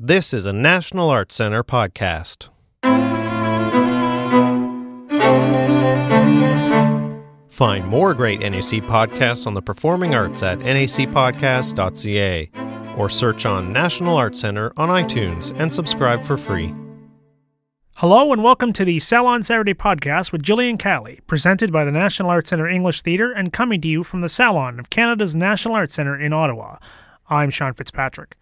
This is a National Arts Centre podcast. Find more great NAC podcasts on the performing arts at nacpodcast.ca or search on National Arts Centre on iTunes and subscribe for free. Hello and welcome to the Salon Saturday podcast with Jillian Keiley, presented by the National Arts Centre English Theatre and coming to you from the Salon of Canada's National Arts Centre in Ottawa. I'm Sean Fitzpatrick.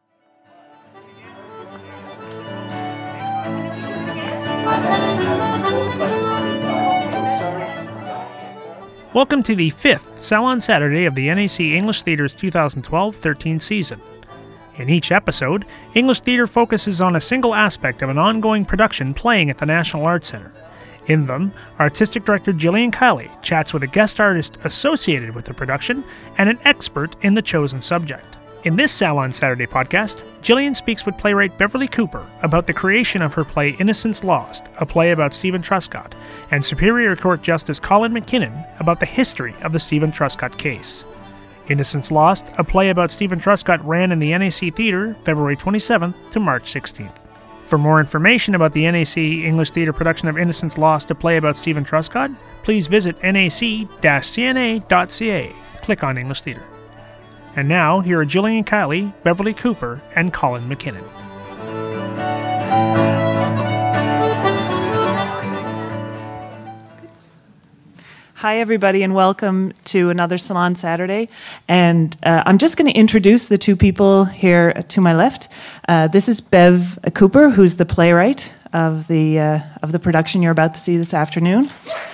Welcome to the 5th Salon Saturday of the NAC English Theatre's 2012-13 season. In each episode, English Theatre focuses on a single aspect of an ongoing production playing at the National Arts Centre. In them, Artistic Director Jillian Keiley chats with a guest artist associated with the production and an expert in the chosen subject. In this Salon Saturday podcast, Jillian speaks with playwright Beverley Cooper about the creation of her play Innocence Lost, a play about Steven Truscott, and Superior Court Justice Colin McKinnon about the history of the Steven Truscott case. Innocence Lost, a play about Steven Truscott, ran in the NAC Theatre February 27th to March 16th. For more information about the NAC English Theatre production of Innocence Lost, a play about Steven Truscott, please visit nac-cna.ca. Click on English Theatre. And now, here are Jillian Keiley, Beverley Cooper, and Colin McKinnon. Hi, everybody, and welcome to another Salon Saturday. And I'm just going to introduce the two people here to my left. This is Bev Cooper, who's the playwright of the production you're about to see this afternoon.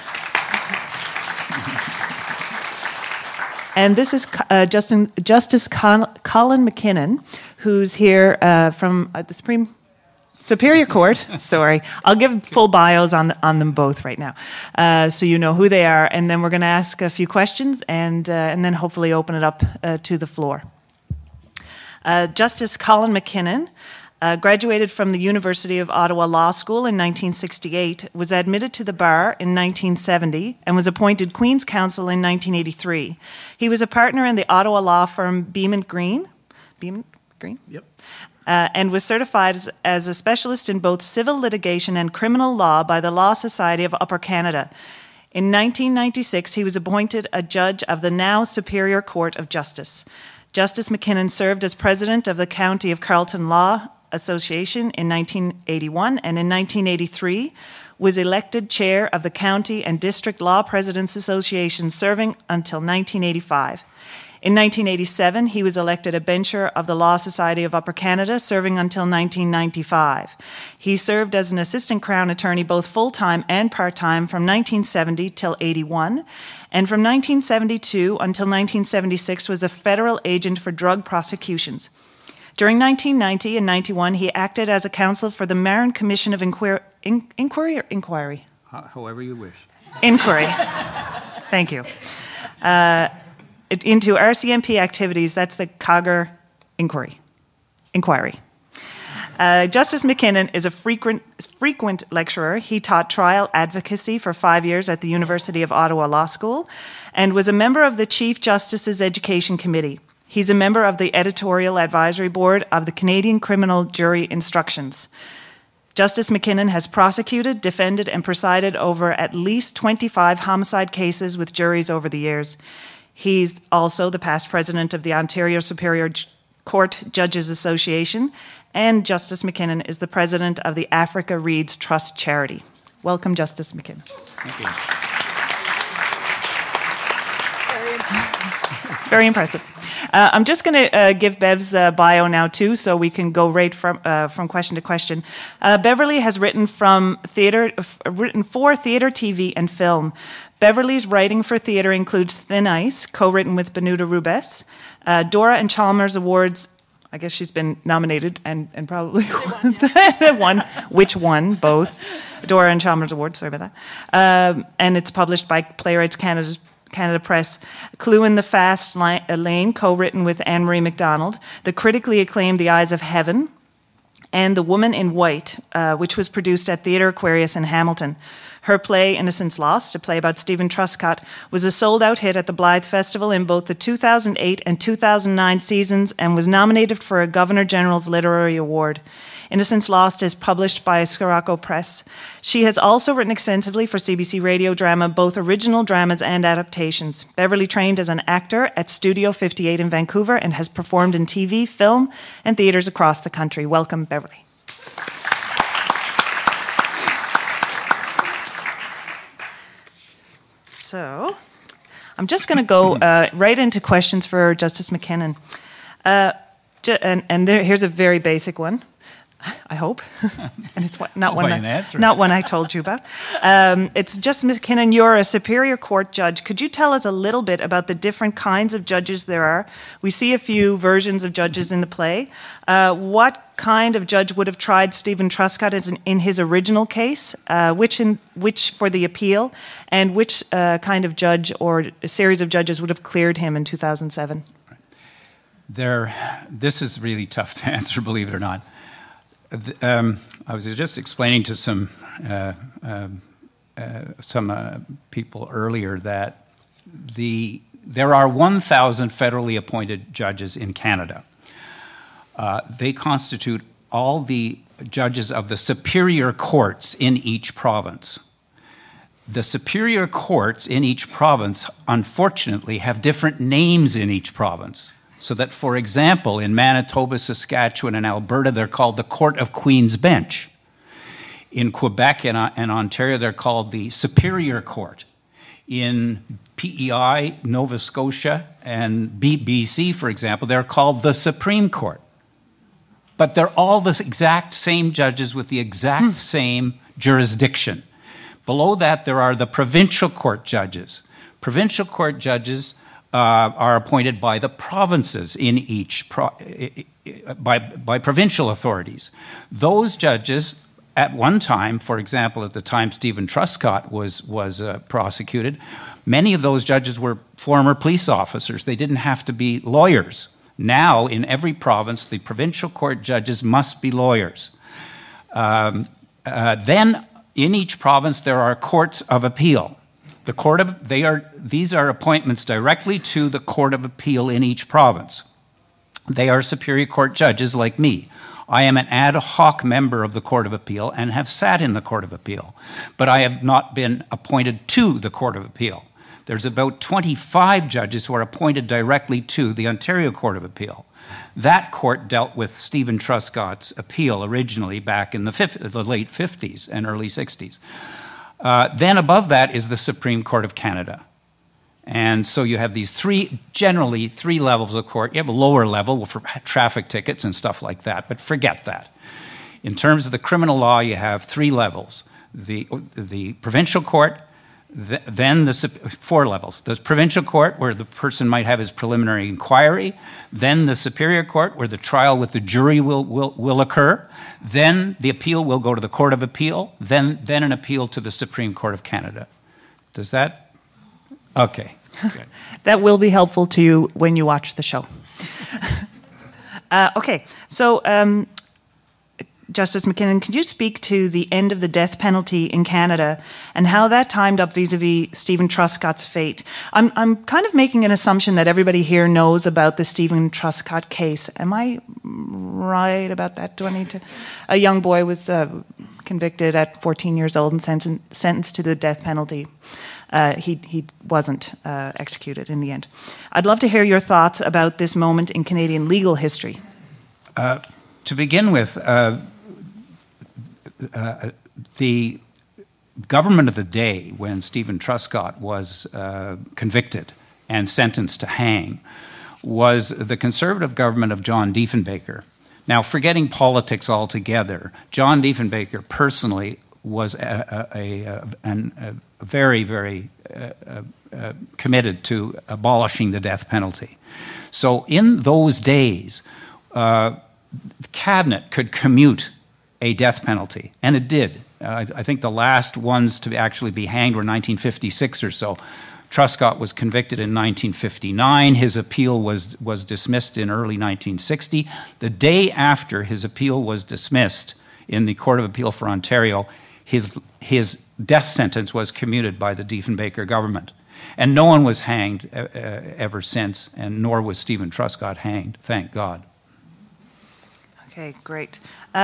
And this is Justice Colin McKinnon, who's here from the Superior Court. Sorry, I'll give full bios on them both right now, so you know who they are. And then we're going to ask a few questions, and then hopefully open it up to the floor. Justice Colin McKinnon graduated from the University of Ottawa Law School in 1968, was admitted to the bar in 1970, and was appointed Queen's Counsel in 1983. He was a partner in the Ottawa law firm Beam & Green. Beam & Green? Yep. And was certified as a specialist in both civil litigation and criminal law by the Law Society of Upper Canada. In 1996, he was appointed a judge of the now Superior Court of Justice. Justice McKinnon served as president of the County of Carleton Law Association in 1981, and in 1983 was elected chair of the County and District Law Presidents Association, serving until 1985. In 1987, he was elected a bencher of the Law Society of Upper Canada, serving until 1995. He served as an assistant Crown attorney both full-time and part-time from 1970 till 81, and from 1972 until 1976 was a federal agent for drug prosecutions. During 1990 and 91, he acted as a counsel for the Marin Commission of Inquiry or Inquiry? However you wish. Inquiry. Thank you. Into RCMP activities, that's the Cogger Inquiry. Justice McKinnon is a frequent lecturer. He taught trial advocacy for 5 years at the University of Ottawa Law School and was a member of the Chief Justice's Education Committee. He's a member of the Editorial Advisory Board of the Canadian Criminal Jury Instructions. Justice McKinnon has prosecuted, defended, and presided over at least 25 homicide cases with juries over the years. He's also the past president of the Ontario Superior Court Judges Association, and Justice McKinnon is the president of the Africa Reads Trust charity. Welcome, Justice McKinnon. Thank you. Very impressive. I'm just going to give Bev's bio now too, so we can go right from question to question. Beverley has written for theatre, TV, and film. Beverley's writing for theatre includes Thin Ice, co-written with Benita Rubes, Dora and Chalmers Awards. I guess she's been nominated and probably won. Which won? Both. Dora and Chalmers Awards, sorry about that. And it's published by Playwrights Canada Press. Clue in the Fast Lane, co-written with Anne-Marie MacDonald. The critically acclaimed The Eyes of Heaven, and The Woman in White, which was produced at Theatre Aquarius in Hamilton. Her play, Innocence Lost, a play about Steven Truscott, was a sold-out hit at the Blythe Festival in both the 2008 and 2009 seasons and was nominated for a Governor-General's Literary Award. Innocence Lost is published by Scirocco Press. She has also written extensively for CBC radio drama, both original dramas and adaptations. Beverley trained as an actor at Studio 58 in Vancouver and has performed in TV, film, and theatres across the country. Welcome, Beverley. So, I'm just going to go right into questions for Justice McKinnon. Here's a very basic one, I hope. And it's not one I told you about. It's just, McKinnon, you're a Superior Court judge. Could you tell us a little bit about the different kinds of judges there are? We see a few versions of judges in the play. What kind of judge would have tried Steven Truscott in his original case, which for the appeal, and which kind of judge or a series of judges would have cleared him in 2007? This is really tough to answer, believe it or not. I was just explaining to some people earlier that there are 1,000 federally appointed judges in Canada. They constitute all the judges of the superior courts in each province. The superior courts in each province, unfortunately, have different names in each province. So that, for example, in Manitoba, Saskatchewan, and Alberta, they're called the Court of Queen's Bench. In Quebec and Ontario, they're called the Superior Court. In PEI, Nova Scotia, and BC, for example, they're called the Supreme Court. But they're all the exact same judges with the exact same jurisdiction. Below that, there are the provincial court judges. Provincial court judges are appointed by the provinces in each, by provincial authorities. Those judges, at one time, for example, at the time Steven Truscott was prosecuted, many of those judges were former police officers. They didn't have to be lawyers. Now, in every province, the provincial court judges must be lawyers. Then, in each province, there are courts of appeal. These are appointments directly to the Court of Appeal in each province. They are Superior Court judges like me. I am an ad hoc member of the Court of Appeal and have sat in the Court of Appeal, but I have not been appointed to the Court of Appeal. There's about 25 judges who are appointed directly to the Ontario Court of Appeal. That court dealt with Steven Truscott's appeal originally back in the late 50s and early 60s. Then above that is the Supreme Court of Canada. And so you have these generally three levels of court. You have a lower level for traffic tickets and stuff like that, but forget that. In terms of the criminal law, you have three levels. The provincial court, then the 4 levels. The provincial court, where the person might have his preliminary inquiry, then the superior court, where the trial with the jury will occur, then the appeal will go to the Court of Appeal, then an appeal to the Supreme Court of Canada. Does that? Okay. Good. That will be helpful to you when you watch the show. Okay, so Justice McKinnon, could you speak to the end of the death penalty in Canada and how that timed up vis-a-vis Steven Truscott's fate? I'm kind of making an assumption that everybody here knows about the Steven Truscott case. Am I right about that? Do I need to? A young boy was convicted at 14 years old and sentenced to the death penalty. He wasn't executed in the end. I'd love to hear your thoughts about this moment in Canadian legal history. To begin with, the government of the day when Steven Truscott was convicted and sentenced to hang was the Conservative government of John Diefenbaker. Now, forgetting politics altogether, John Diefenbaker personally was very, very committed to abolishing the death penalty. So in those days, the cabinet could commute a death penalty, and it did. I think the last ones to actually be hanged were 1956 or so. Truscott was convicted in 1959. His appeal was dismissed in early 1960. The day after his appeal was dismissed in the Court of Appeal for Ontario, his death sentence was commuted by the Diefenbaker government. And no one was hanged ever since, and nor was Steven Truscott hanged, thank God. Okay, great.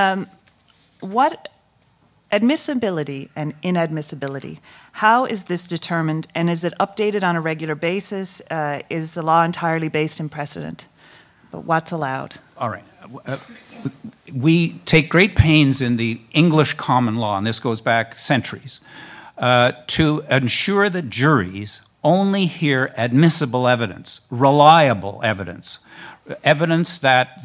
What admissibility and inadmissibility, how is this determined, and is it updated on a regular basis? Is the law entirely based in precedent? But what's allowed? All right. We take great pains in the English common law, and this goes back centuries, to ensure that juries only hear admissible evidence, reliable evidence, evidence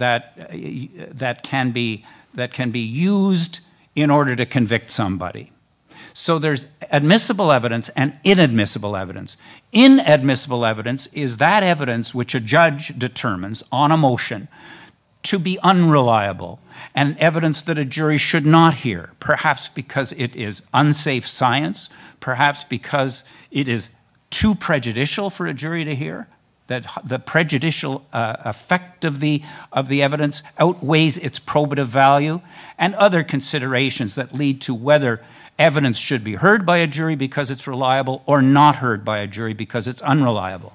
that can be used in order to convict somebody. So there's admissible evidence and inadmissible evidence. Inadmissible evidence is that evidence which a judge determines on a motion to be unreliable, and evidence that a jury should not hear, perhaps because it is unsafe science, perhaps because it is too prejudicial for a jury to hear, that the prejudicial effect of the evidence outweighs its probative value, and other considerations that lead to whether evidence should be heard by a jury because it's reliable or not heard by a jury because it's unreliable.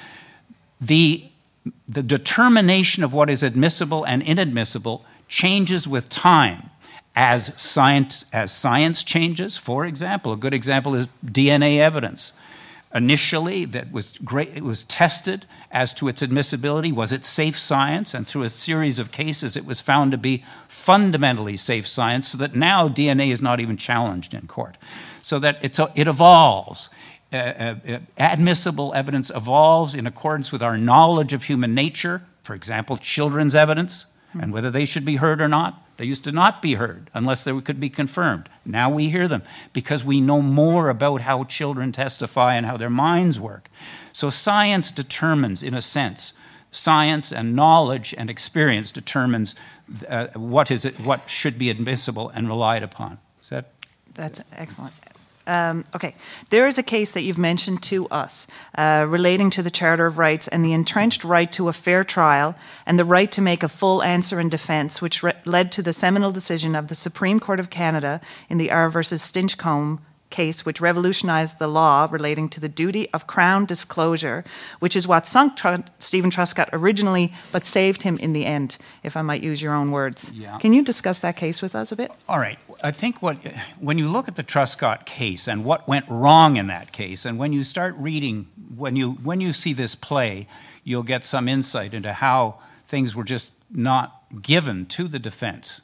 The determination of what is admissible and inadmissible changes with time as science changes. For example, a good example is DNA evidence. Initially, it was tested as to its admissibility. Was it safe science? And through a series of cases, it was found to be fundamentally safe science, so that now DNA is not even challenged in court. So that it evolves. Admissible evidence evolves in accordance with our knowledge of human nature. For example, children's evidence, and whether they should be heard or not. They used to not be heard unless they could be confirmed. Now we hear them because we know more about how children testify and how their minds work. So science determines, in a sense, science and knowledge and experience determines what should be admissible and relied upon. That's excellent. Okay, there is a case that you've mentioned to us relating to the Charter of Rights and the entrenched right to a fair trial and the right to make a full answer in defence, which led to the seminal decision of the Supreme Court of Canada in the R versus Stinchcombe case, which revolutionized the law relating to the duty of Crown disclosure, which is what sunk Steven Truscott originally, but saved him in the end, if I might use your own words. Yeah. Can you discuss that case with us a bit? All right. I think when you look at the Truscott case and what went wrong in that case, and when you start reading, when you see this play, you'll get some insight into how things were just not given to the defense.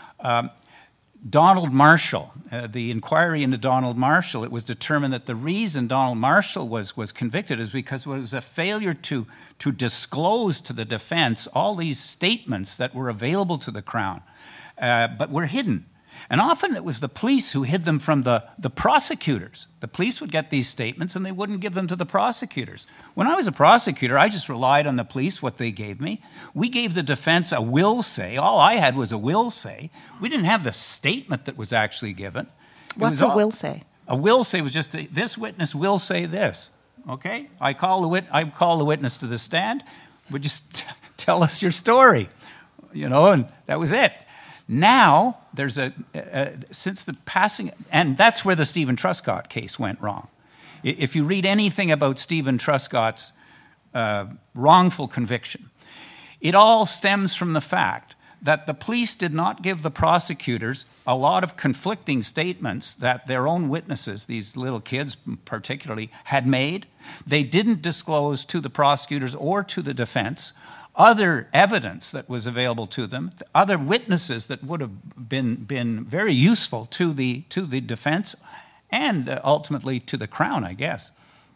Donald Marshall, the inquiry into Donald Marshall, it was determined that the reason Donald Marshall was convicted is because it was a failure to disclose to the defense all these statements that were available to the Crown, but were hidden. And often it was the police who hid them from the prosecutors. The police would get these statements and they wouldn't give them to the prosecutors. When I was a prosecutor, I just relied on the police, what they gave me. We gave the defense a will say. All I had was a will say. We didn't have the statement that was actually given. What's a will say? A will say was just, this witness will say this. Okay? I call the witness to the stand. Would you tell us your story? And that was it. Now, there's since the passing, and that's where the Steven Truscott case went wrong. If you read anything about Steven Truscott's wrongful conviction, it all stems from the fact that the police did not give the prosecutors a lot of conflicting statements that their own witnesses, these little kids particularly, had made. They didn't disclose to the prosecutors or to the defense other evidence that was available to them, other witnesses that would have been very useful to the defense and ultimately to the Crown, I guess.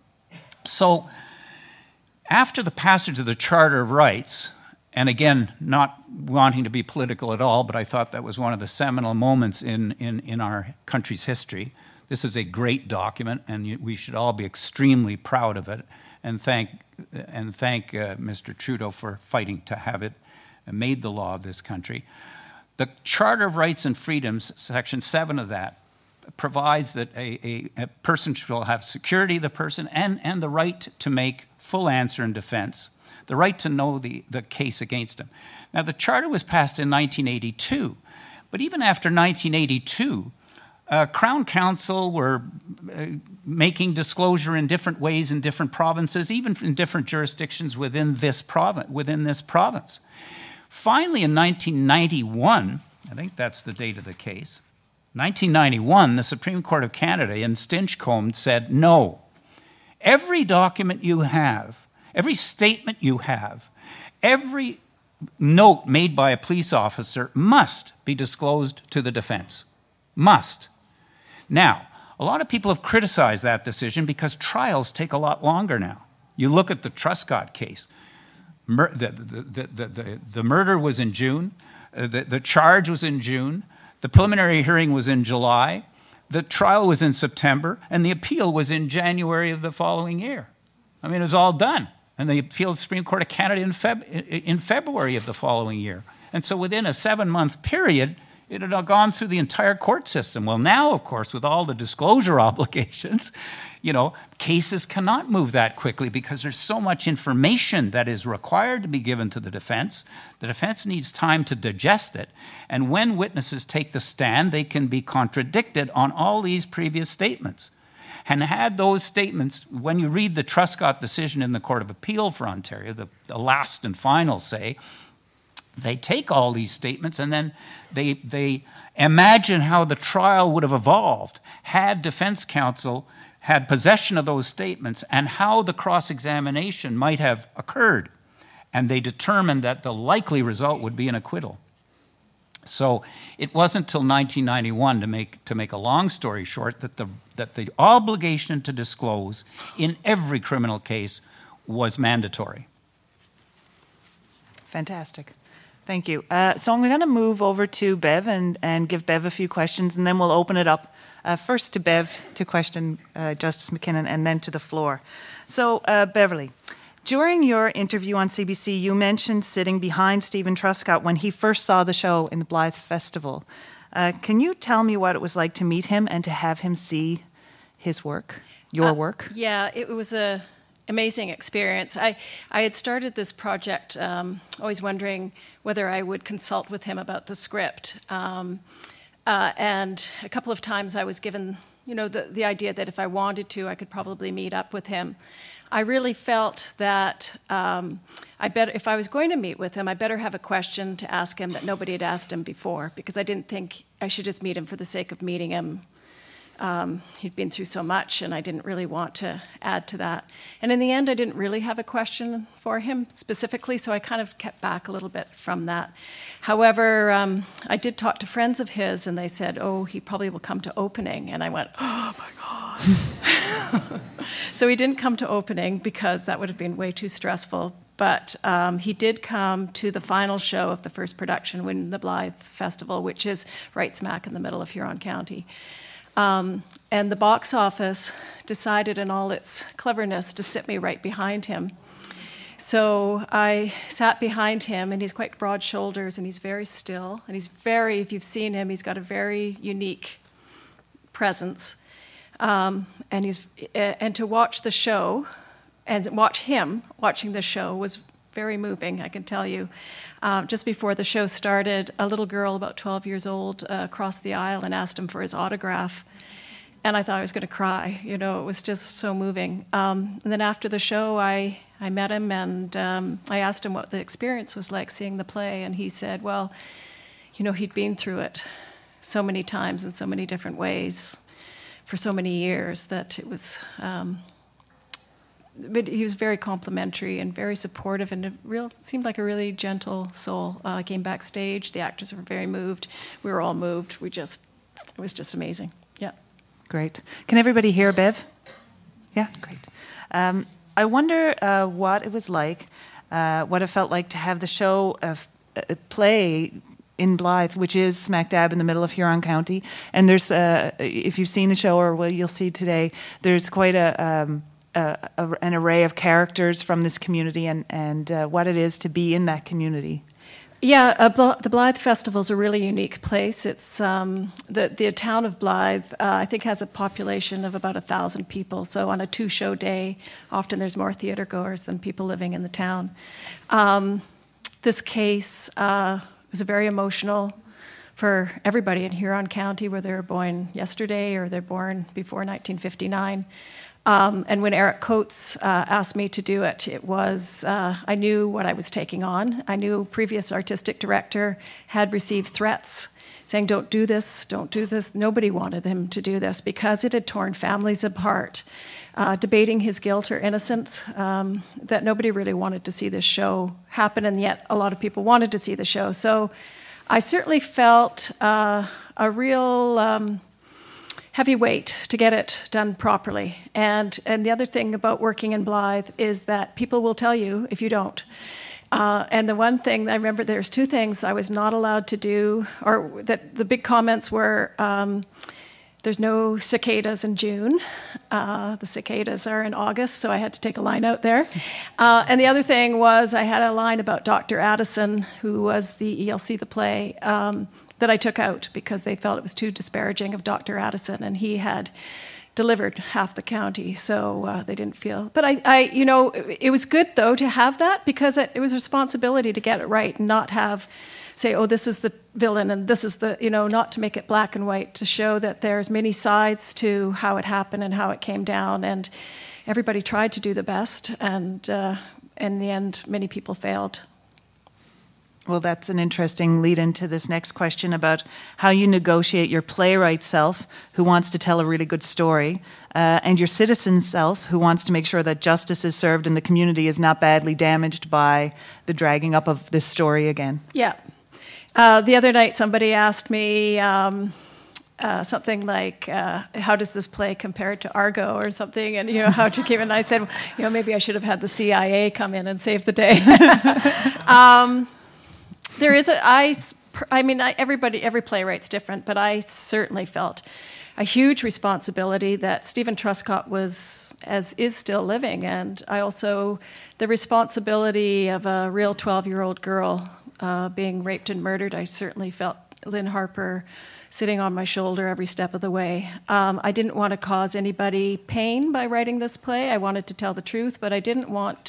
So after the passage of the Charter of Rights, and again, not wanting to be political at all, but I thought that was one of the seminal moments in our country's history. This is a great document, and we should all be extremely proud of it, and thank Mr. Trudeau for fighting to have it made the law of this country. The Charter of Rights and Freedoms, Section 7 of that, provides that a person shall have security of the person and the right to make full answer in defense, the right to know the case against him. Now, the Charter was passed in 1982, but even after 1982, Crown Counsel were making disclosure in different ways in different provinces, even in different jurisdictions within this province. Finally, in 1991, I think that's the date of the case, 1991, the Supreme Court of Canada in Stinchcombe said, no, every document you have, every statement you have, every note made by a police officer must be disclosed to the defense. Must. Now, a lot of people have criticized that decision because trials take a lot longer now. You look at the Truscott case. The murder was in June. The charge was in June. The preliminary hearing was in July. The trial was in September. And the appeal was in January of the following year. I mean, it was all done. And they appealed the Supreme Court of Canada in February of the following year. And so within a 7-month period, it had gone through the entire court system. Well, now, of course, with all the disclosure obligations, cases cannot move that quickly because there's so much information that is required to be given to the defense. The defense needs time to digest it. And when witnesses take the stand, they can be contradicted on all these previous statements. And had those statements, when you read the Truscott decision in the Court of Appeal for Ontario, the last and final say, they take all these statements and then they imagine how the trial would have evolved had defense counsel had possession of those statements and how the cross-examination might have occurred. And they determined that the likely result would be an acquittal. So it wasn't until 1991, to make a long story short, that the obligation to disclose in every criminal case was mandatory. Fantastic. Thank you. So I'm going to move over to Bev and give Bev a few questions, and then we'll open it up first to Bev to question Justice McKinnon and then to the floor. So, Beverley, during your interview on CBC, you mentioned sitting behind Steven Truscott when he first saw the show in the Blythe Festival. Can you tell me what it was like to meet him and to have him see his work, your work? Yeah, it was a amazing experience. I had started this project always wondering whether I would consult with him about the script. And a couple of times I was given, the idea that if I wanted to, I could probably meet up with him. I really felt that if I was going to meet with him, I better have a question to ask him that nobody had asked him before, because I didn't think I should just meet him for the sake of meeting him. He'd been through so much, and I didn't really want to add to that. And in the end, I didn't really have a question for him specifically, so I kind of kept back a little bit from that. However, I did talk to friends of his, and they said, oh, he probably will come to opening. And I went, oh, my God. So he didn't come to opening because that would have been way too stressful. But he did come to the final show of the first production in the Blythe Festival, which is right smack in the middle of Huron County. And the box office decided in all its cleverness to sit me right behind him. So I sat behind him, and he's quite broad shoulders, and he's very still. And if you've seen him, he's got a very unique presence. And to watch the show, and watch him watching the show was very moving, I can tell you. Just before the show started, a little girl about 12 years old crossed the aisle and asked him for his autograph. And I thought I was going to cry. It was just so moving. And then after the show, I met him, and I asked him what the experience was like seeing the play. And he said, well, he'd been through it so many times in so many different ways for so many years that it was... But he was very complimentary and very supportive, and seemed like a really gentle soul. I came backstage. The actors were very moved. We were all moved. It was just amazing. Yeah. Great. Can everybody hear Bev? Yeah, great. I wonder what it was like, what it felt like to have the show play in Blythe, which is smack dab in the middle of Huron County. And there's, if you've seen the show or you'll see today, there's quite an array of characters from this community and what it is to be in that community. Yeah, the Blythe Festival is a really unique place. It's the town of Blythe, I think, has a population of about 1,000 people. So on a 2-show day, often there's more theater goers than people living in the town. This case was a very emotional for everybody in Huron County, whether they're born yesterday or they're born before 1959. And when Eric Coates asked me to do it, it was, I knew what I was taking on. I knew previous artistic director had received threats saying, don't do this, don't do this. Nobody wanted him to do this because it had torn families apart. Debating his guilt or innocence, that nobody really wanted to see this show happen, and yet a lot of people wanted to see the show. So I certainly felt a real heavy weight to get it done properly. And the other thing about working in Blythe is that people will tell you if you don't. And the one thing, I remember there's two things I was not allowed to do, or that the big comments were, there's no cicadas in June. The cicadas are in August, so I had to take a line out there. And the other thing was I had a line about Dr. Addison, who was the ELC, the play, that I took out because they felt it was too disparaging of Dr. Addison, and he had delivered half the county, so they didn't feel. But I, you know, it was good, though, to have that because it was a responsibility to get it right and not have say, oh, this is the villain and this is the, you know, not to make it black and white, to show that there's many sides to how it happened and how it came down. And everybody tried to do the best, and in the end, many people failed. Well, that's an interesting lead into this next question about how you negotiate your playwright self, who wants to tell a really good story, and your citizen self, who wants to make sure that justice is served and the community is not badly damaged by the dragging up of this story again. Yeah. The other night, somebody asked me something like, how does this play compare to Argo or something? And, you know, how'd you keep it? And I said, well, you know, maybe I should have had the CIA come in and save the day. There is every playwright's different, but I certainly felt a huge responsibility that Steven Truscott is still living. And I also, the responsibility of a real 12-year-old girl being raped and murdered, I certainly felt Lynn Harper sitting on my shoulder every step of the way. I didn't want to cause anybody pain by writing this play. I wanted to tell the truth, but I didn't want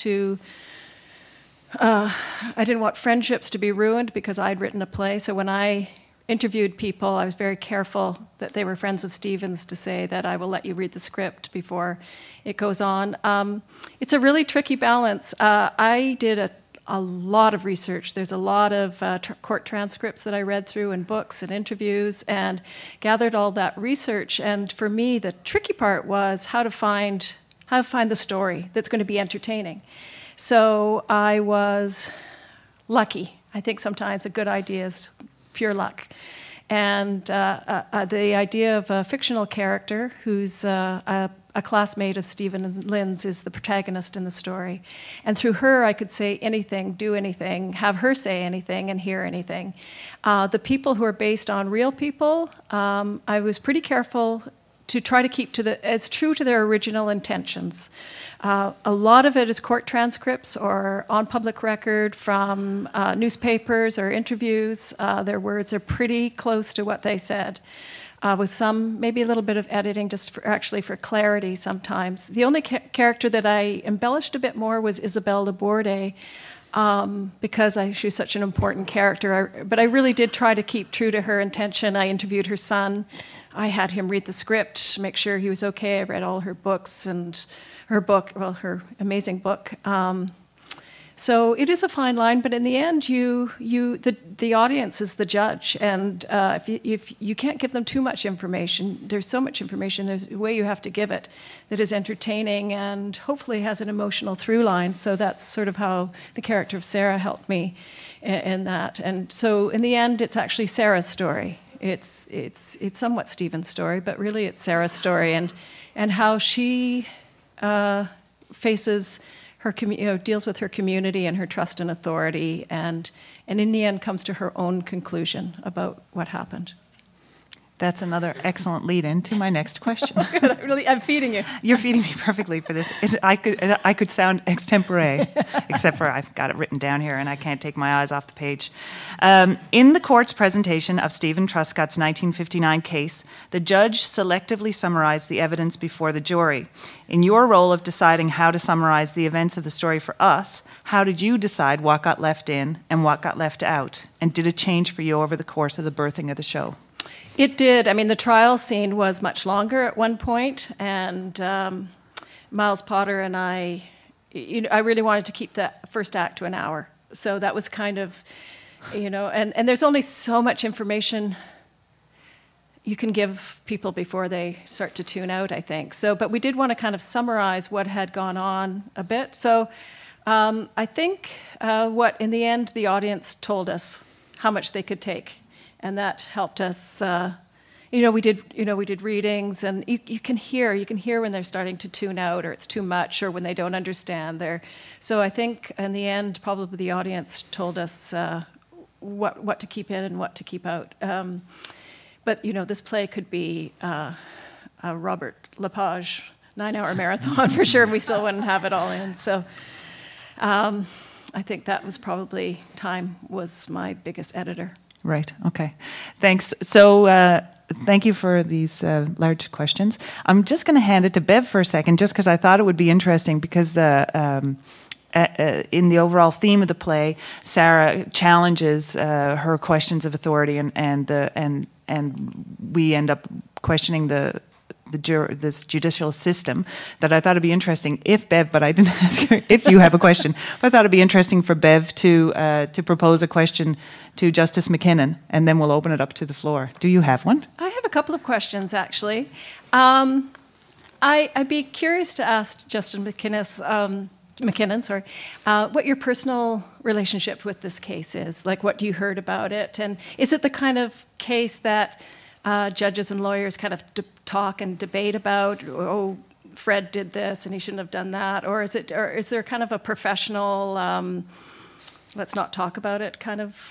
friendships to be ruined because I'd written a play. So when I interviewed people, I was very careful that they were friends of Steven's to say that I will let you read the script before it goes on. It's a really tricky balance. I did a lot of research. There's a lot of court transcripts that I read through and books and interviews and gathered all that research. And for me, the tricky part was how to find the story that's going to be entertaining. So I was lucky. I think sometimes a good idea is pure luck. And the idea of a fictional character who's a classmate of Stephen and Lynn's is the protagonist in the story. And through her, I could say anything, do anything, have her say anything, and hear anything. The people who are based on real people, I was pretty careful to try to keep as true to their original intentions. A lot of it is court transcripts or on public record from newspapers or interviews. Their words are pretty close to what they said, with some, maybe a little bit of editing just for clarity sometimes. The only character that I embellished a bit more was Isabelle Laborde, because she's such an important character. But I really did try to keep true to her intention. I interviewed her son. I had him read the script, make sure he was okay. I read all her books and her amazing book. So it is a fine line, but in the end, the audience is the judge, and if you can't give them too much information, there's so much information. There's a way you have to give it that is entertaining and hopefully has an emotional through line. So that's sort of how the character of Sarah helped me in that. And so in the end, it's actually Sarah's story. It's somewhat Stephen's story, but really it's Sarah's story and how she faces her deals with her community and her trust and authority, and in the end comes to her own conclusion about what happened. That's another excellent lead-in to my next question. I'm feeding you. You're feeding me perfectly for this. I could sound extempore, except for I've got it written down here and I can't take my eyes off the page. In the court's presentation of Steven Truscott's 1959 case, the judge selectively summarized the evidence before the jury. In your role of deciding how to summarize the events of the story for us, how did you decide what got left in and what got left out? And did it change for you over the course of the birthing of the show? It did. I mean, the trial scene was much longer at one point, and Miles Potter and I really wanted to keep the first act to an hour. So that was kind of, and there's only so much information you can give people before they start to tune out, I think. So, but we did want to kind of summarize what had gone on a bit. So I think what, in the end, the audience told us how much they could take. And that helped us. We did readings, and you can hear when they're starting to tune out, or it's too much, or when they don't understand. So I think in the end, probably the audience told us what to keep in and what to keep out. But this play could be a Robert Lepage 9-hour marathon for sure, and we still wouldn't have it all in. So I think that was probably time was my biggest editor. Right. Okay. Thanks. So thank you for these large questions. I'm just going to hand it to Bev for a second, just because I thought it would be interesting, because in the overall theme of the play, Sarah challenges her questions of authority, and we end up questioning this judicial system. That I thought it'd be interesting if Bev, but I didn't ask her if you have a question. But I thought it'd be interesting for Bev to propose a question to Justice McKinnon, and then we'll open it up to the floor. Do you have one? I have a couple of questions, actually. I'd be curious to ask Justice McKinnon, what your personal relationship with this case is. Like, what you heard about it, and is it the kind of case that judges and lawyers kind of talk and debate about? Oh, Fred did this and he shouldn't have done that, or is there kind of a professional let's not talk about it kind of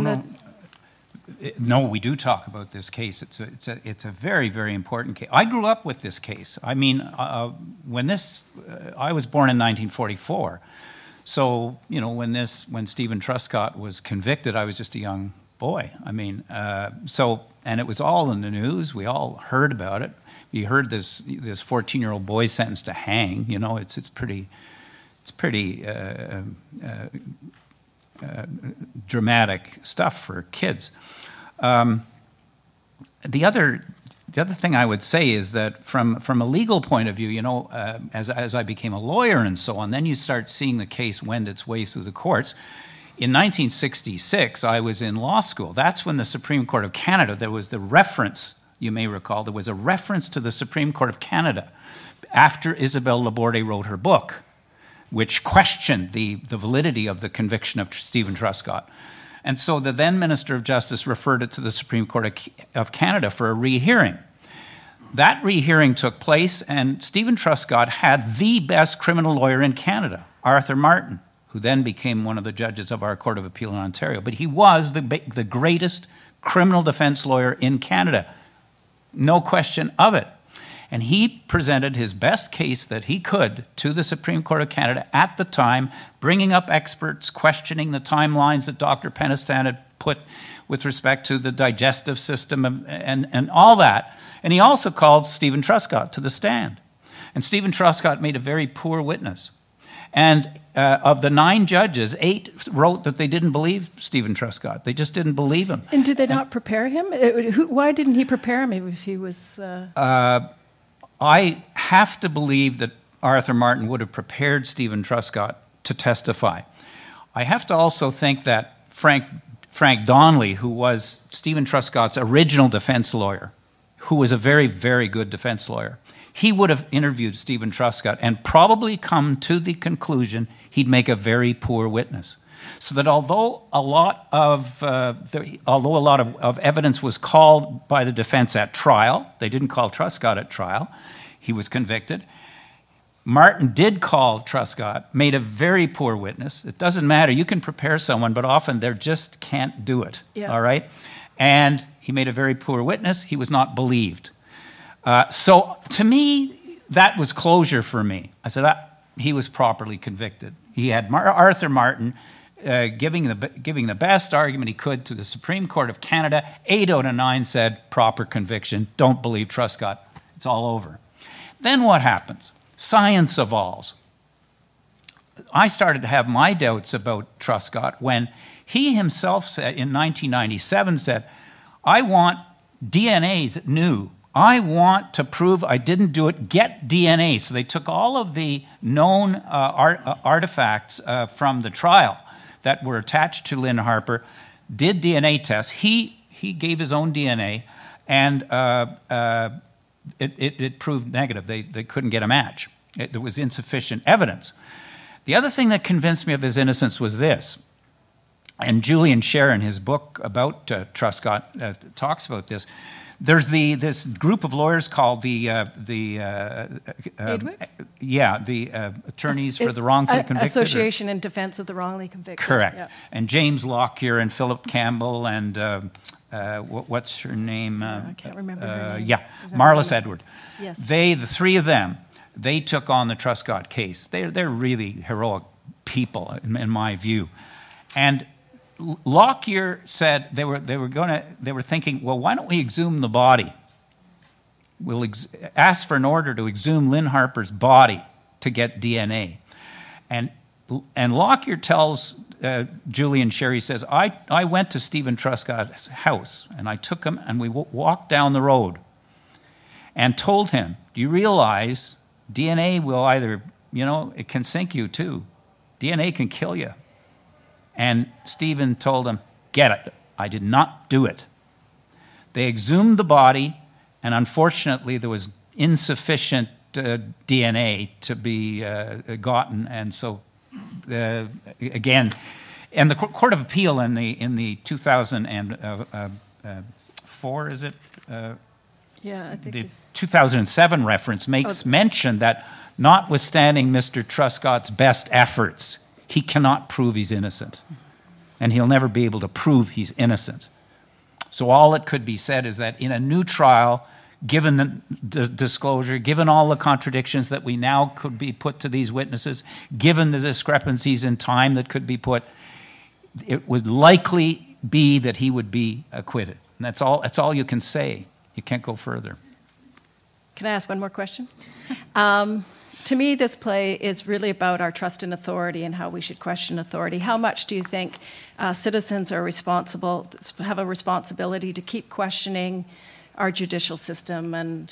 No, we do talk about this case. It's a very, very important case. I grew up with this case. I mean, when I was born in 1944, so when Steven Truscott was convicted, I was just a young boy. I mean, and it was all in the news. We all heard about it. We heard this 14-year-old boy sentenced to hang. It's pretty dramatic stuff for kids. The other thing I would say is that from a legal point of view, as I became a lawyer and so on, then you start seeing the case wend its way through the courts. In 1966, I was in law school. That's when the Supreme Court of Canada, there was the reference, you may recall, there was a reference to the Supreme Court of Canada after Isabelle Laborde wrote her book, which questioned the validity of the conviction of Steven Truscott. And so the then Minister of Justice referred it to the Supreme Court of Canada for a rehearing. That rehearing took place, and Steven Truscott had the best criminal lawyer in Canada, Arthur Martin, who then became one of the judges of our Court of Appeal in Ontario. But he was the greatest criminal defense lawyer in Canada, no question of it. And he presented his best case that he could to the Supreme Court of Canada at the time, bringing up experts, questioning the timelines that Dr. Peniston had put with respect to the digestive system and all that. And he also called Steven Truscott to the stand. And Steven Truscott made a very poor witness. And of the 9 judges, 8 wrote that they didn't believe Steven Truscott. They just didn't believe him. And did they not prepare him? Why didn't he prepare him if he was... I have to believe that Arthur Martin would have prepared Steven Truscott to testify. I have to also think that Frank Donnelly, who was Steven Truscott's original defense lawyer, who was a very, very good defense lawyer, he would have interviewed Steven Truscott and probably come to the conclusion he'd make a very poor witness. So that although a lot of evidence was called by the defense at trial, they didn't call Truscott at trial, he was convicted. Martin did call Truscott, made a very poor witness. It doesn't matter, you can prepare someone, but often they just can't do it, all right? And He made a very poor witness. He was not believed. So to me, that was closure for me. I said, he was properly convicted. He had Arthur Martin giving the best argument he could to the Supreme Court of Canada. 8 out of 9 said proper conviction. Don't believe Truscott. It's all over. Then what happens? Science evolves. I started to have my doubts about Truscott when he himself said in 1997 said, I want DNAs new. I want to prove I didn't do it. Get DNA. So they took all of the known artifacts from the trial that were attached to Lynn Harper, did DNA tests. He gave his own DNA, and it proved negative. They couldn't get a match. There was insufficient evidence. The other thing that convinced me of his innocence was this, and Julian Scher in his book about Truscott talks about this. There's this group of lawyers called the attorneys for the wrongfully convicted. Association in Defense of the Wrongly Convicted. Correct. Yeah. And James Lockyer and Philip Campbell and what's her name? I can't remember her name. Marlis Edward. Yes. The three of them, they took on the Truscott case. They're really heroic people in my view, and Lockyer said they were thinking, well, why don't we exhume the body? We'll ask for an order to exhume Lynn Harper's body to get DNA. And Lockyer tells Julian Scher, he says, I went to Steven Truscott's house and I took him and we walked down the road and told him, do you realize DNA will either, it can sink you too. DNA can kill you. And Stephen told him, get it. I did not do it. They exhumed the body, and unfortunately there was insufficient DNA to be gotten. And so, again, and the Court of Appeal in the 2004, is it? I think the 2007 reference makes mention that notwithstanding Mr. Truscott's best efforts, he cannot prove he's innocent, and he'll never be able to prove he's innocent. So all that could be said is that in a new trial, given the disclosure, given all the contradictions that we now could be put to these witnesses, given the discrepancies in time that could be put, it would likely be that he would be acquitted. And that's all you can say. You can't go further. Can I ask one more question? To me, this play is really about our trust in authority and how we should question authority. How much do you think citizens are have a responsibility to keep questioning our judicial system? And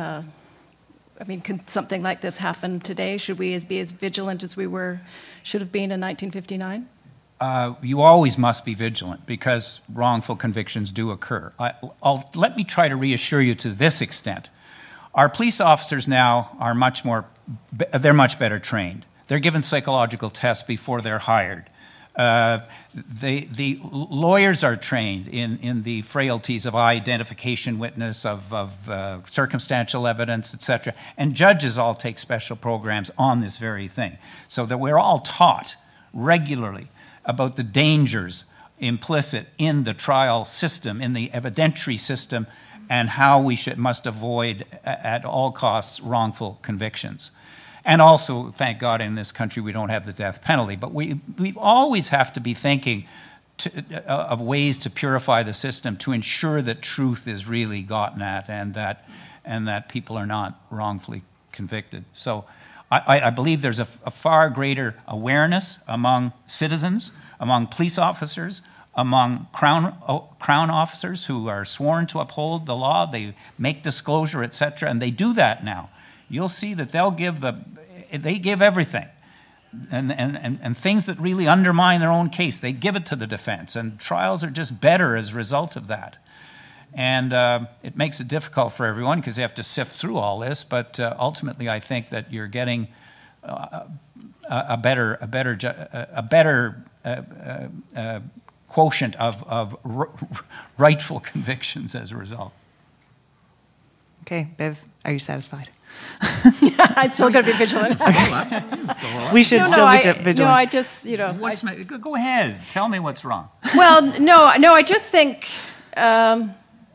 can something like this happen today? Should we be as vigilant as we should have been in 1959? You always must be vigilant because wrongful convictions do occur. Let me try to reassure you to this extent. Our police officers now are much better trained. They're given psychological tests before they're hired. The lawyers are trained in the frailties of identification witness, of circumstantial evidence, etc. And judges all take special programs on this very thing. So that we're all taught regularly about the dangers implicit in the trial system, in the evidentiary system, and how we must avoid at all costs wrongful convictions. And also, thank God, in this country we don't have the death penalty. But we always have to be thinking of ways to purify the system to ensure that truth is really gotten at and that people are not wrongfully convicted. So I believe there's a far greater awareness among citizens, among police officers, among Crown officers who are sworn to uphold the law. They make disclosure, etc., and they do that now. You'll see that they give everything, and things that really undermine their own case, they give it to the defense, and trials are just better as a result of that. And it makes it difficult for everyone because they have to sift through all this. But ultimately, I think that you're getting a better quotient of rightful convictions as a result. Okay, Bev, are you satisfied? I'm still going to be vigilant. We should still be vigilant. No, I just, Go ahead. Tell me what's wrong. Well, no, I just think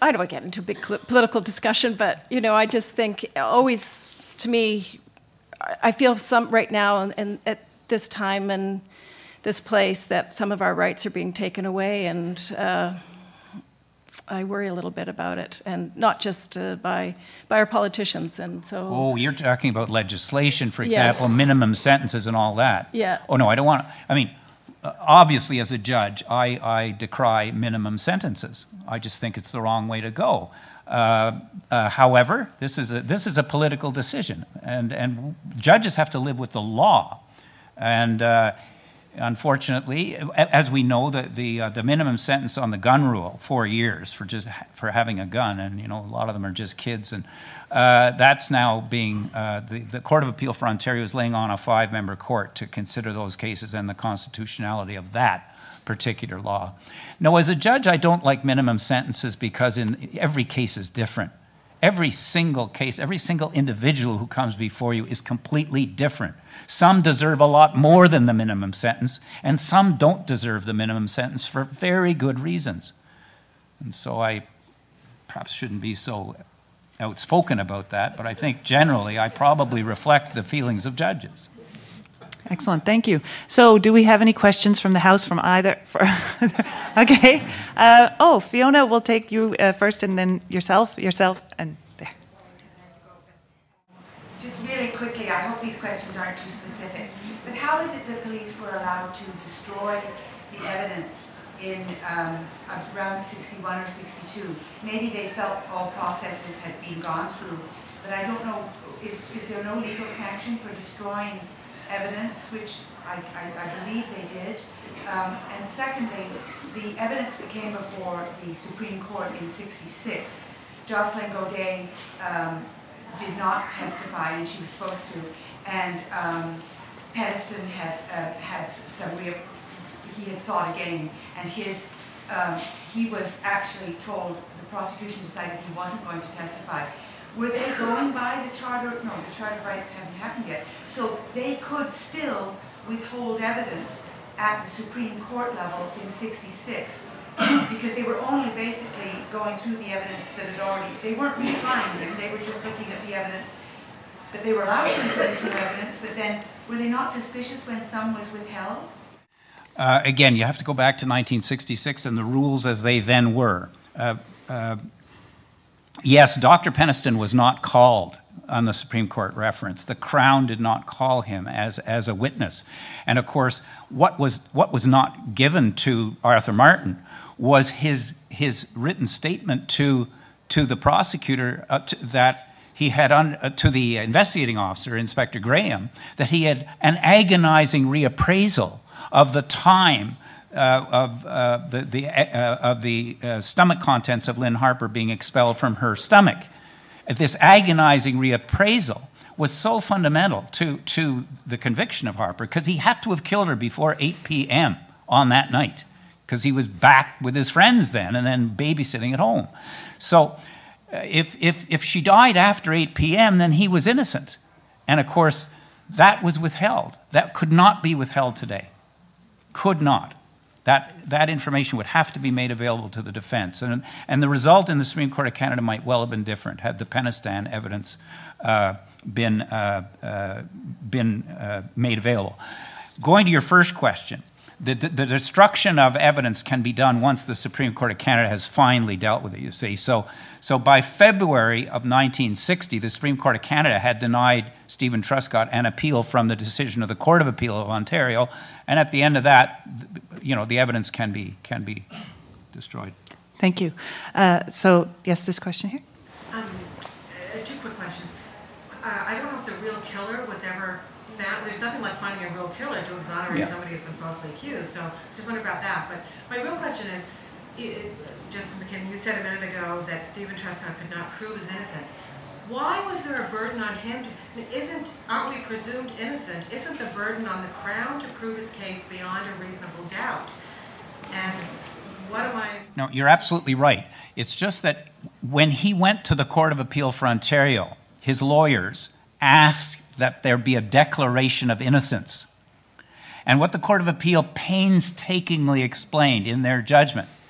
I don't want to get into a big political discussion, but, I just think always, to me, I feel right now and at this time and this place that some of our rights are being taken away, and I worry a little bit about it, and not just by our politicians. And so. Oh, you're talking about legislation, for example, minimum sentences and all that. Yeah. Oh no, I don't want. I mean, obviously, as a judge, I decry minimum sentences. I just think it's the wrong way to go. However, this is a political decision, and judges have to live with the law, and. Unfortunately, as we know, the minimum sentence on the gun rule, 4 years for having a gun, and a lot of them are just kids, and that's now being the Court of Appeal for Ontario is laying on a 5-member court to consider those cases and the constitutionality of that particular law. Now, as a judge, I don't like minimum sentences because every case is different. Every single case, every single individual who comes before you is completely different. Some deserve a lot more than the minimum sentence, and some don't deserve the minimum sentence for very good reasons. And so I perhaps shouldn't be so outspoken about that, but I think generally I probably reflect the feelings of judges. Excellent, thank you. So do we have any questions from the House from either? Okay. Fiona, we'll take you first, and then yourself, and there. Just really quickly, I hope these questions aren't too specific, but how is it that police were allowed to destroy the evidence in around 61 or 62? Maybe they felt all processes had been gone through, but I don't know, is there no legal sanction for destroying evidence, which I believe they did? And secondly, the evidence that came before the Supreme Court in 66, Jocelyn Godet did not testify, and she was supposed to, and Peniston had he had thought again, and he was actually told, the prosecution decided he wasn't going to testify. Were they going by the Charter? No, the Charter of Rights haven't happened yet. So they could still withhold evidence at the Supreme Court level in 66 because they were only basically going through the evidence that had already, they weren't retrying them, they were just looking at the evidence. But they were allowed to introduce new evidence, but then were they not suspicious when some was withheld? Again, you have to go back to 1966 and the rules as they then were. Yes, Dr. Peniston was not called on the Supreme Court reference. The Crown did not call him as a witness. And of course, what was not given to Arthur Martin was his written statement to the prosecutor that he had to the investigating officer, Inspector Graham, that he had an agonizing reappraisal of the time of the stomach contents of Lynn Harper being expelled from her stomach. This agonizing reappraisal was so fundamental to the conviction of Harper because he had to have killed her before 8 p.m. on that night because he was back with his friends then and then babysitting at home. So if she died after 8 p.m., then he was innocent. And of course, that was withheld. That could not be withheld today. Could not. That information would have to be made available to the defense. And the result in the Supreme Court of Canada might well have been different had the Peniston evidence been made available. Going to your first question, the destruction of evidence can be done once the Supreme Court of Canada has finally dealt with it, you see. So by February of 1960, the Supreme Court of Canada had denied Steven Truscott an appeal from the decision of the Court of Appeal of Ontario, and at the end of that, the evidence can be destroyed. Thank you. So, yes, this question here. Two quick questions. I don't know if the real killer was ever found. There's nothing like finding a real killer to exonerate somebody who's been falsely accused, so just wonder about that. But my real question is, Justice McKinnon, you said a minute ago that Steven Truscott could not prove his innocence. Why was there a burden on him? Aren't we presumed innocent? Isn't the burden on the Crown to prove its case beyond a reasonable doubt? And what am I... No, you're absolutely right. It's just that when he went to the Court of Appeal for Ontario, his lawyers asked that there be a declaration of innocence. And what the Court of Appeal painstakingly explained in their judgment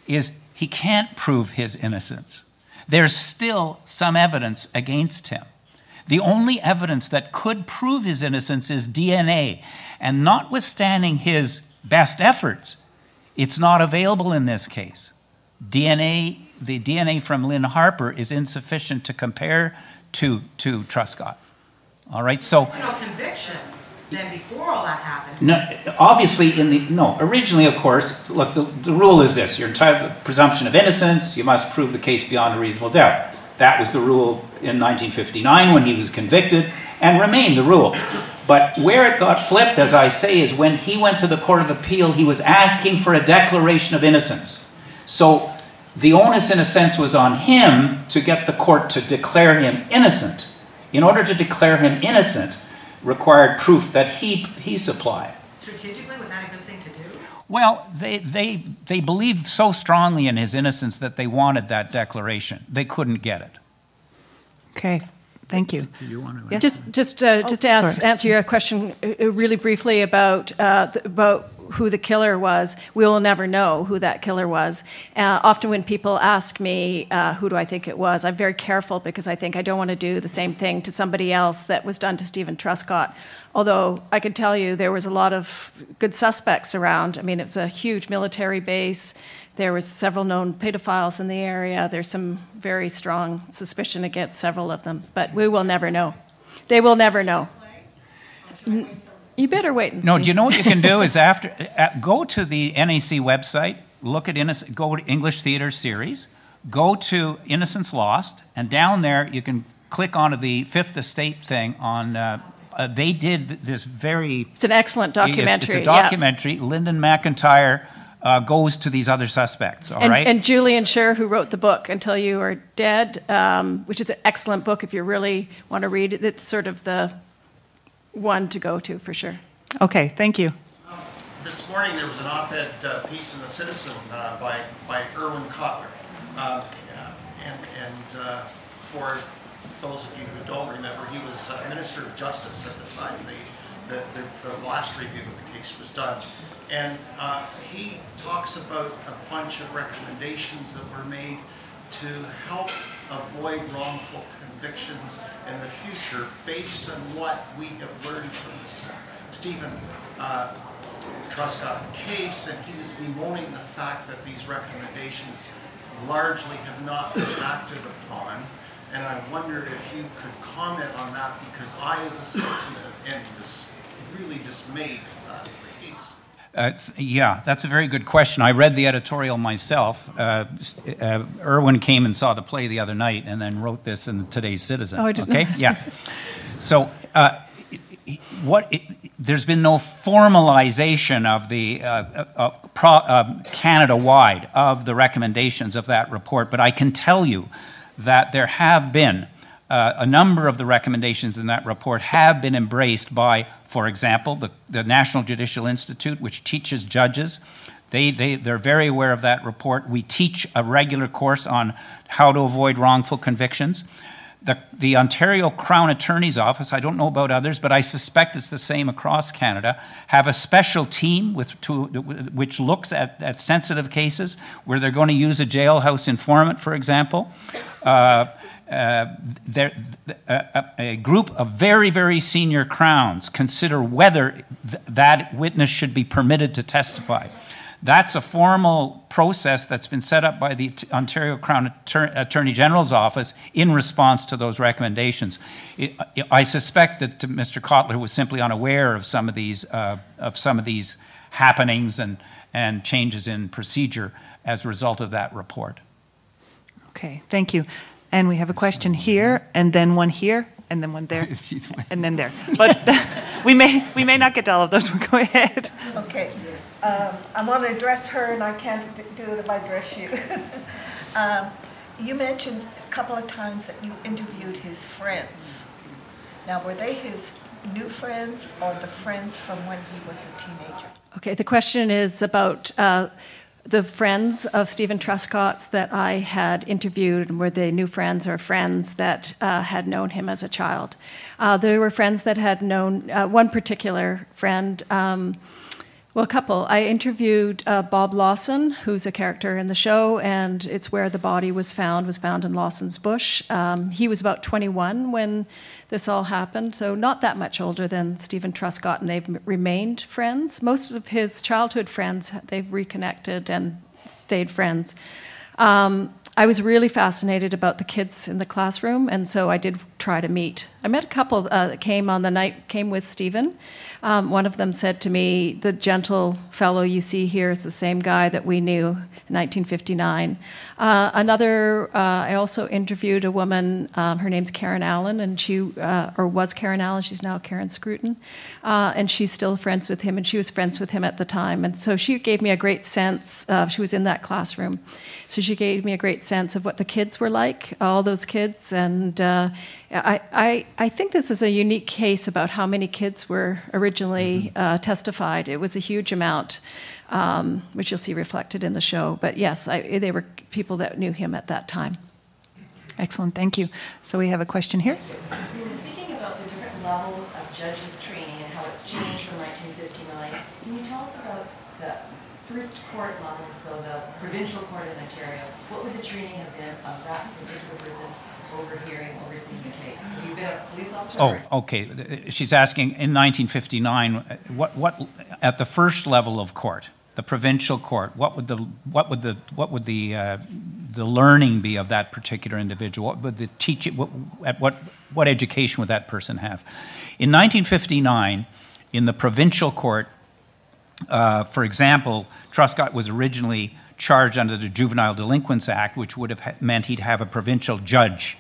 is he can't prove his innocence. There's still some evidence against him. The only evidence that could prove his innocence is DNA. And notwithstanding his best efforts, it's not available in this case. The DNA from Lynn Harper is insufficient to compare to Truscott. All right, so... No conviction then before all that happened. No, obviously, originally, of course, look, the rule is this. You're entitled to the presumption of innocence. You must prove the case beyond a reasonable doubt. That was the rule in 1959 when he was convicted, and remained the rule. But where it got flipped, as I say, is when he went to the Court of Appeal, he was asking for a declaration of innocence. So the onus, in a sense, was on him to get the court to declare him innocent. In order to declare him innocent, required proof that he supplied. Strategically, was that a good thing to do? Well, they believed so strongly in his innocence that they wanted that declaration. They couldn't get it. Okay, thank you. Do you want to? Yes? Just to answer your question really briefly about who the killer was, we will never know who that killer was. Often when people ask me, who do I think it was, I'm very careful because I think I don't want to do the same thing to somebody else that was done to Steven Truscott. Although I can tell you there was a lot of good suspects around. I mean, it was a huge military base. There was several known pedophiles in the area. There's some very strong suspicion against several of them. But we will never know. They will never know. You better wait and see. No, do you know what you can do is go to the NAC website, look at go to English Theatre Series, go to Innocence Lost, and down there you can click onto the Fifth Estate thing on... they did this very... It's an excellent documentary. It's a documentary. Yeah. Lyndon McIntyre goes to these other suspects, all right? And Julian Scher, who wrote the book Until You Are Dead, which is an excellent book if you really want to read it. It's sort of the one to go to, for sure. Okay, thank you. This morning there was an op-ed piece in The Citizen by Irwin Cotler. For those of you who don't remember, he was Minister of Justice at the time the last review of the case was done. And he talks about a bunch of recommendations that were made to help avoid wrongful convictions in the future based on what we have learned from this Steven Truscott case, and he was bemoaning the fact that these recommendations largely have not been acted upon. And I wondered if you could comment on that, because I, as a citizen, am really dismayed that that is the case. Yeah, that's a very good question. I read the editorial myself. Irwin came and saw the play the other night and then wrote this in today's Citizen. Oh, I didn't know. Yeah. So there's been no formalization of the Canada-wide of the recommendations of that report, but I can tell you that there have been a number of the recommendations in that report have been embraced by, for example, the National Judicial Institute, which teaches judges. They're very aware of that report. We teach a regular course on how to avoid wrongful convictions. The Ontario Crown Attorney's Office, I don't know about others, but I suspect it's the same across Canada, have a special team which looks at sensitive cases where they're going to use a jailhouse informant, for example. A group of very, very senior crowns consider whether that witness should be permitted to testify. That's a formal process that's been set up by the Ontario Crown Attorney General's Office in response to those recommendations. I suspect that Mr. Cotler was simply unaware of some of these happenings and changes in procedure as a result of that report. Okay, thank you. And we have a question here, and then one here, and then one there, and then there. But we may not get to all of those. Go ahead. Okay. I want to address her, and I can't do it if I address you. You mentioned a couple of times that you interviewed his friends. Now, were they his new friends or the friends from when he was a teenager? Okay, the question is about the friends of Steven Truscott's that I had interviewed, and were they new friends or friends that had known him as a child? There were friends that had known, one particular friend Well, a couple. I interviewed Bob Lawson, who's a character in the show, and it's where the body was found in Lawson's Bush. He was about 21 when this all happened, so not that much older than Steven Truscott, and they've remained friends. Most of his childhood friends, they've reconnected and stayed friends. I was really fascinated about the kids in the classroom, and so I did try to meet. I met a couple that came with Steven. One of them said to me, "The gentle fellow you see here is the same guy that we knew in 1959. I also interviewed a woman, her name's Karen Allen, and was Karen Allen, she's now Karen Scruton, and she's still friends with him, and she was friends with him at the time. And so she gave me a great sense, she was in that classroom, so she gave me a great sense of what the kids were like, all those kids, and I think this is a unique case about how many kids were originally testified. It was a huge amount, which you'll see reflected in the show. But yes, they were people that knew him at that time. Excellent, thank you. So we have a question here. You were speaking about the different levels of judges' training and how it's changed from 1959. Can you tell us about the first court level, so the provincial court in Ontario? What would the training have been of that particular person overseeing the case? Have you been a police officer? Oh, okay. She's asking in 1959, what at the first level of court, the provincial court, what would the learning be of that particular individual? What would the teaching? What education would that person have? In 1959, in the provincial court, for example, Truscott was originally charged under the Juvenile Delinquents Act, which would have meant he'd have a provincial judge,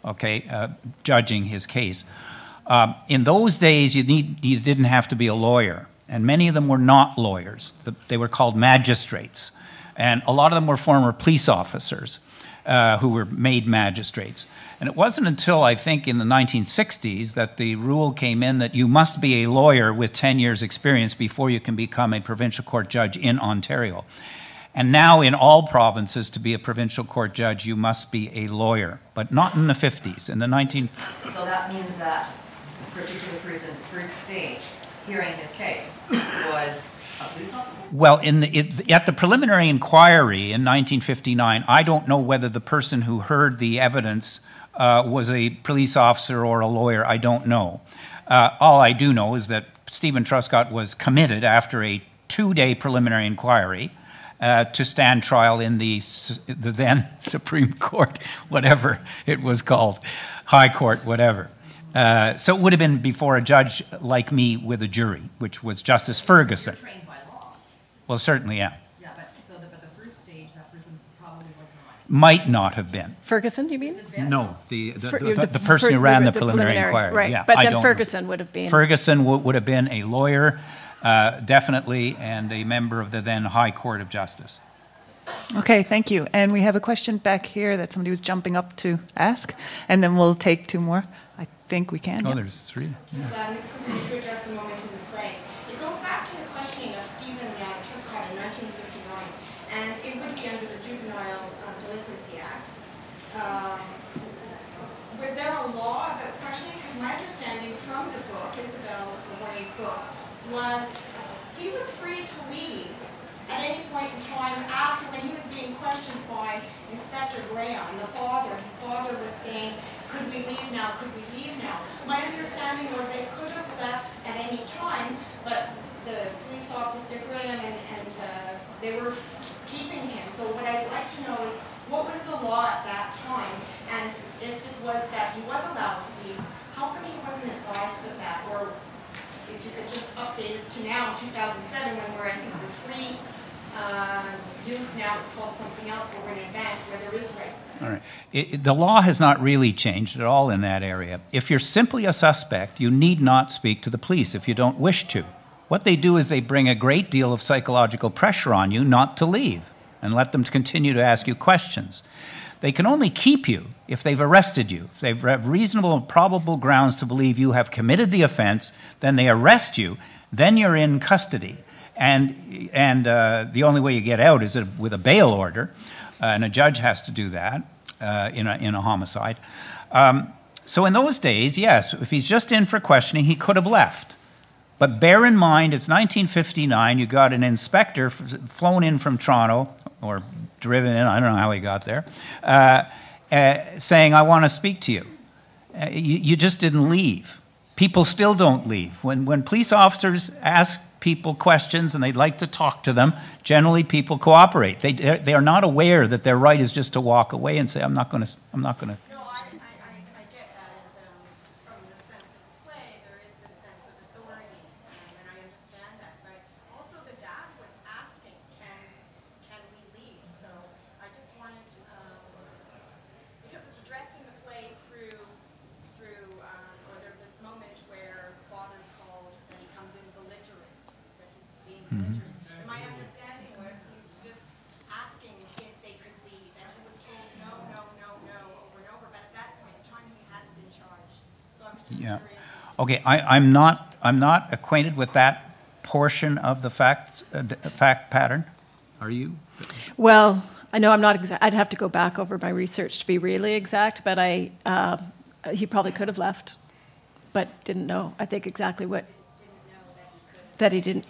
judging his case. In those days, you didn't have to be a lawyer, and many of them were not lawyers. They were called magistrates, and a lot of them were former police officers who were made magistrates. And it wasn't until, I think, in the 1960s that the rule came in that you must be a lawyer with 10 years' experience before you can become a provincial court judge in Ontario. And now in all provinces, to be a provincial court judge, you must be a lawyer, but not in the 50s. In the 19... So that means that a particular person, first stage, hearing his case, was a police officer? Well, at the preliminary inquiry in 1959, I don't know whether the person who heard the evidence was a police officer or a lawyer. I don't know. All I do know is that Steven Truscott was committed after a 2-day preliminary inquiry to stand trial in the then Supreme Court, whatever it was called, High Court, whatever. So it would have been before a judge like me with a jury, which was Justice Ferguson. You're trained by law. Well, certainly, yeah. Yeah, but the first stage, that person probably wasn't like. Might not have been. Ferguson, you mean? No, the person who ran the preliminary inquiry. Right, yeah, but then Ferguson would have been. Ferguson would have been a lawyer, definitely, and a member of the then High Court of Justice. Okay, thank you. And we have a question back here that somebody was jumping up to ask, and then we'll take 2 more. I think we can. Oh, yeah. there's 3. Yeah. Ms. Cooper, to address the moment in the play. It goes back to the questioning of Steven Truscott in 1959, and it would be under the Juvenile Delinquency Act. Was there a law about questioning? Because my understanding from the book, Isabel Lemoyne's book, was he was free to leave at any point in time after when he was being questioned by Inspector Graham, his father was saying, could we leave now, could we leave now? My understanding was they could have left at any time, but the police officer Graham and they were keeping him. So what I'd like to know is, what was the law at that time? And if it was that he was allowed to leave, how come he wasn't advised of that? Or if you could just update us to now, 2007, when we're, I think, the 3 youth now, it's called something else, but we're in advance where there is rights. All right. The law has not really changed at all in that area. If you're simply a suspect, you need not speak to the police if you don't wish to. What they do is they bring a great deal of psychological pressure on you not to leave and let them continue to ask you questions. They can only keep you if they've arrested you. If they have reasonable and probable grounds to believe you have committed the offense, then they arrest you, then you're in custody. And the only way you get out is with a bail order, and a judge has to do that in a homicide. So in those days, yes, if he's just in for questioning, he could have left. But bear in mind, it's 1959. You got an inspector flown in from Toronto, or driven in, I don't know how he got there, saying, I want to speak to you. You just didn't leave. People still don't leave. When police officers ask people questions and they'd like to talk to them, generally people cooperate. They are not aware that their right is just to walk away and say, I'm not going to. No, I get that. And from the sense of play, there is this sense of authority, and I understand that. But also the dad was asking, can we leave? So I just wanted to, because it's addressed in the play through, or there's this moment where father's called and he comes in belligerent, that he's being belligerent. And my understanding was he was just asking if they could leave, and he was told no, over and over. But at that point in time, he hadn't been charged. So I'm just curious. Okay, I'm not acquainted with that portion of the fact pattern. Are you? Well, I know I'm not exact. I'd have to go back over my research to be really exact, but he probably could have left, but didn't know. I think exactly what. That he didn't.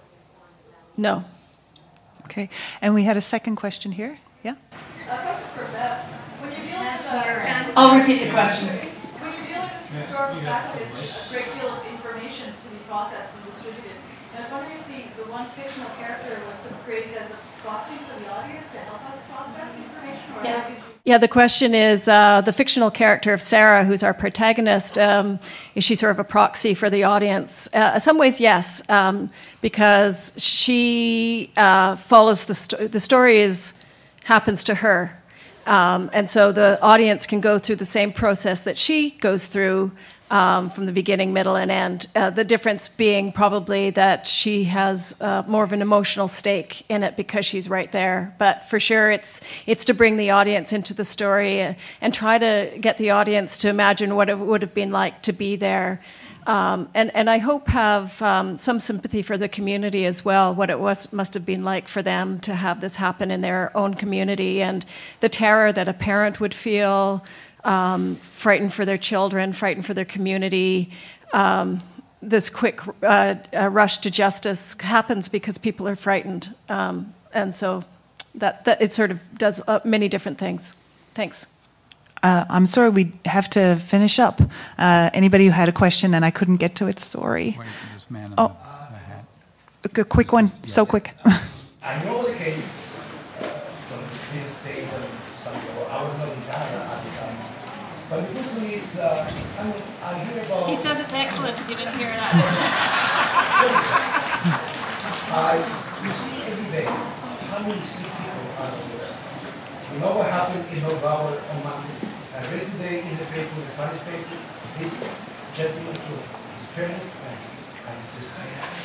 No. Okay, and we had a second question here. Yeah? A question for Bev. When you're dealing with I'll repeat the question. When you're dealing with historical fact, there's a great deal of information to be processed and distributed. I was wondering if the one fictional character was sort of created as a proxy for the audience to help us process the information? Or how did you... Yeah, the question is the fictional character of Sarah, who's our protagonist, is she sort of a proxy for the audience? In some ways, yes, because she follows the story happens to her. And so the audience can go through the same process that she goes through from the beginning, middle, and end. The difference being probably that she has more of an emotional stake in it because she's right there. But for sure, it's to bring the audience into the story and try to get the audience to imagine what it would have been like to be there. And I hope have some sympathy for the community as well, what it must have been like for them to have this happen in their own community, and the terror that a parent would feel, frightened for their children, frightened for their community. This quick rush to justice happens because people are frightened. And so that it sort of does many different things. Thanks. I'm sorry, we have to finish up. Anybody who had a question and I couldn't get to it, sorry. Oh, a quick one, so quick. I know the case from the state and Santiago. I was not in Canada at the time. But the question is, I hear about... He says it's excellent if you didn't hear that. You see every day how many sick people are there. You know what happened in November on Monday? I read today in the paper, the Spanish paper, this gentleman killed his parents and his sister.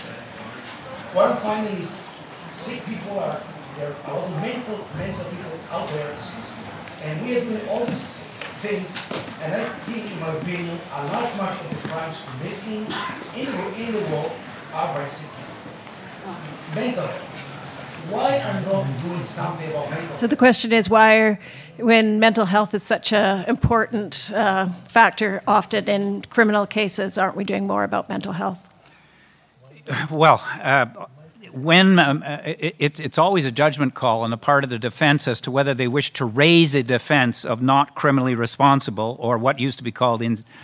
What I'm finding is sick people there are a lot of mental people out there, and we are doing all these things, and I think, in my opinion, a large much of the crimes committed in the world are by sick people. Mental health. Why are not doing something about mental health? So the question is when mental health is such an important factor often in criminal cases, aren't we doing more about mental health? Well, when it's always a judgment call on the part of the defense as to whether they wish to raise a defense of not criminally responsible, or what used to be called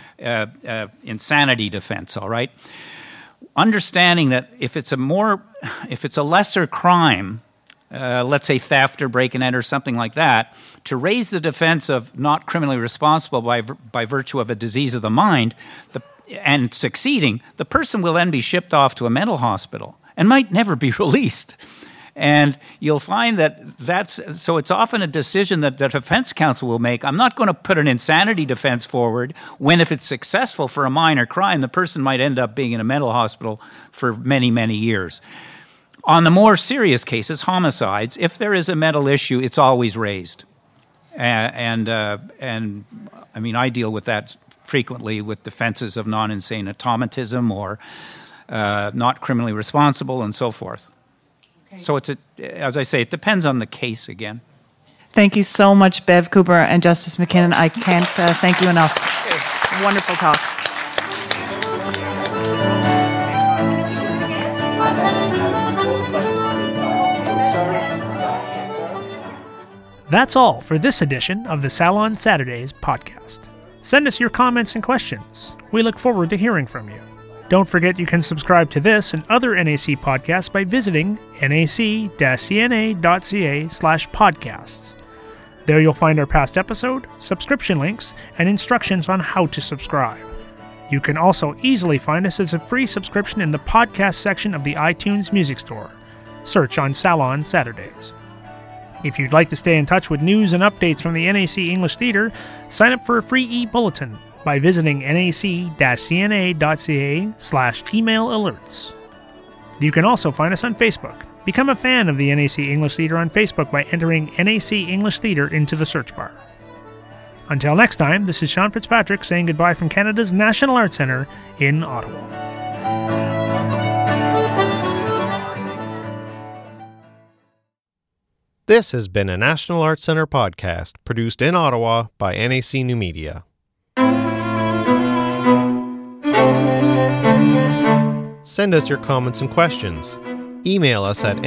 insanity defense, all right? Understanding that if it's a lesser crime, let's say theft or break and enter, something like that, to raise the defense of not criminally responsible by virtue of a disease of the mind, and succeeding, the person will then be shipped off to a mental hospital and might never be released. And you'll find so it's often a decision that the defense counsel will make. I'm not going to put an insanity defense forward when, if it's successful for a minor crime, the person might end up being in a mental hospital for many, many years. On the more serious cases, homicides, if there is a mental issue, it's always raised. And I mean, I deal with that frequently with defenses of non-insane automatism or not criminally responsible and so forth. So as I say, it depends on the case again. Thank you so much, Bev Cooper and Justice McKinnon. I can't thank you enough. Wonderful talk. That's all for this edition of the Salon Saturdays podcast. Send us your comments and questions. We look forward to hearing from you. Don't forget you can subscribe to this and other NAC podcasts by visiting nac-cna.ca/podcasts. There you'll find our past episode, subscription links, and instructions on how to subscribe. You can also easily find us as a free subscription in the podcast section of the iTunes Music Store. Search on Salon Saturdays. If you'd like to stay in touch with news and updates from the NAC English Theatre, sign up for a free e-bulletin by visiting nac-cna.ca/email alerts. You can also find us on Facebook. Become a fan of the NAC English Theatre on Facebook by entering NAC English Theatre into the search bar. Until next time, this is Sean Fitzpatrick saying goodbye from Canada's National Arts Centre in Ottawa. This has been a National Arts Centre podcast produced in Ottawa by NAC New Media. Send us your comments and questions. Email us at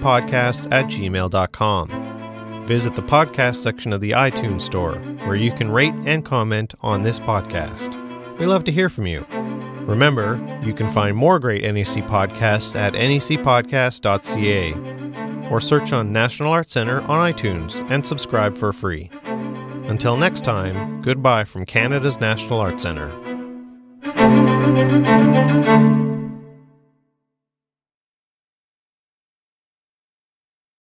nacpodcasts@gmail.com. Visit the podcast section of the iTunes Store, where you can rate and comment on this podcast. We love to hear from you. Remember, you can find more great NAC podcasts at nacpodcast.ca, or search on National Arts Centre on iTunes and subscribe for free. Until next time, goodbye from Canada's National Arts Centre.